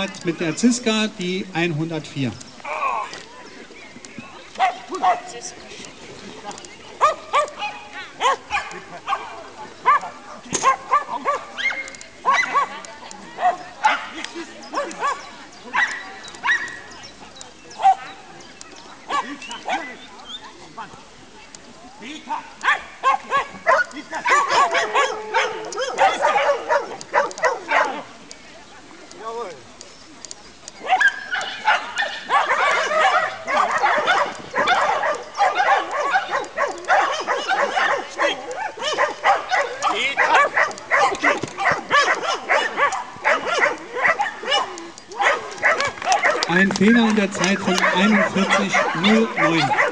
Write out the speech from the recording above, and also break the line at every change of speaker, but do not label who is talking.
hat mit der Ziska die 104. Ein Fehler in der Zeit von 41,09.